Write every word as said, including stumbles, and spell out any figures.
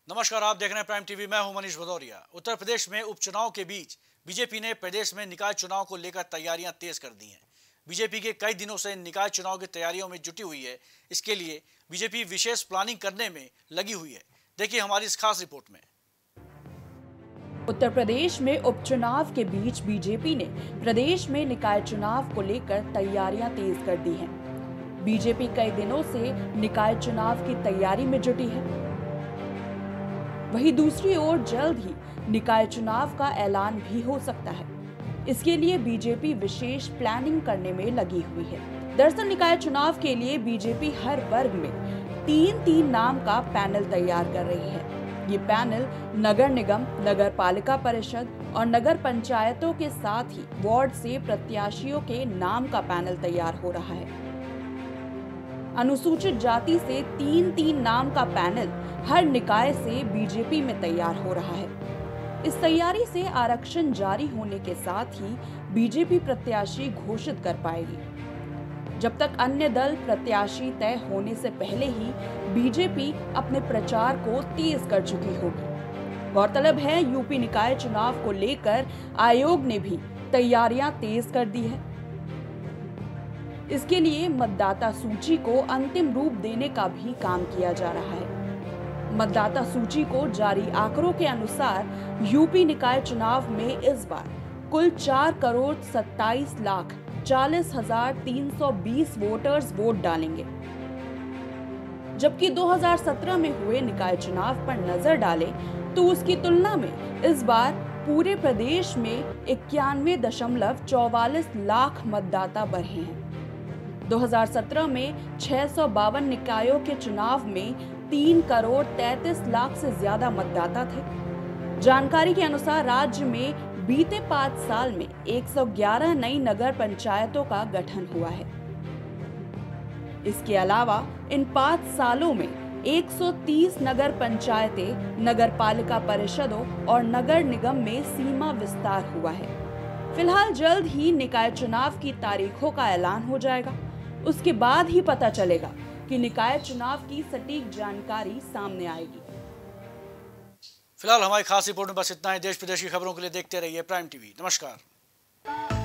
नमस्कार, आप देख रहे हैं प्राइम टीवी। मैं हूं मनीष भदौरिया। उत्तर प्रदेश में उपचुनाव के बीच बीजेपी ने प्रदेश में निकाय चुनाव को लेकर तैयारियां तेज कर दी हैं। बीजेपी के कई दिनों से निकाय चुनाव की तैयारियों में जुटी हुई है। इसके लिए बीजेपी विशेष प्लानिंग करने में लगी हुई है। देखिए हमारी इस खास रिपोर्ट में। उत्तर प्रदेश में उपचुनाव के बीच बीजेपी ने प्रदेश में निकाय चुनाव को लेकर तैयारियां तेज कर दी हैं। बीजेपी कई दिनों से निकाय चुनाव की तैयारी में जुटी है। वहीं दूसरी ओर जल्द ही निकाय चुनाव का ऐलान भी हो सकता है। इसके लिए बीजेपी विशेष प्लानिंग करने में लगी हुई है। दरअसल निकाय चुनाव के लिए बीजेपी हर वर्ग में तीन तीन नाम का पैनल तैयार कर रही है। ये पैनल नगर निगम, नगर पालिका परिषद और नगर पंचायतों के साथ ही वार्ड से प्रत्याशियों के नाम का पैनल तैयार हो रहा है। अनुसूचित जाति से तीन तीन नाम का पैनल हर निकाय से बीजेपी में तैयार हो रहा है। इस तैयारी से आरक्षण जारी होने के साथ ही बीजेपी प्रत्याशी घोषित कर पाएगी। जब तक अन्य दल प्रत्याशी तय होने से पहले ही बीजेपी अपने प्रचार को तेज कर चुकी होगी। गौरतलब है, यूपी निकाय चुनाव को लेकर आयोग ने भी तैयारियां तेज कर दी है। इसके लिए मतदाता सूची को अंतिम रूप देने का भी काम किया जा रहा है। मतदाता सूची को जारी आंकड़ों के अनुसार यूपी निकाय चुनाव में इस बार कुल चार करोड़ सत्ताईस लाख चालीस हजार तीन सौ बीस वोटर्स वोट डालेंगे। जबकि दो हज़ार सत्रह में हुए निकाय चुनाव पर नजर डालें तो उसकी तुलना में इस बार पूरे प्रदेश में इक्यानवे दशमलव चौवालीस लाख मतदाता बढ़े हैं। दो हज़ार सत्रह में छह सौ बावन निकायों के चुनाव में तीन करोड़ तैंतीस लाख से ज्यादा मतदाता थे। जानकारी के अनुसार राज्य में बीते पाँच साल में एक सौ ग्यारह नई नगर पंचायतों का गठन हुआ है। इसके अलावा इन पाँच सालों में एक सौ तीस नगर पंचायतें, नगर पालिका परिषदों और नगर निगम में सीमा विस्तार हुआ है। फिलहाल जल्द ही निकाय चुनाव की तारीखों का ऐलान हो जाएगा। उसके बाद ही पता चलेगा कि निकाय चुनाव की सटीक जानकारी सामने आएगी। फिलहाल हमारी खास रिपोर्ट में बस इतना ही। देश प्रदेश की खबरों के लिए देखते रहिए प्राइम टीवी। नमस्कार।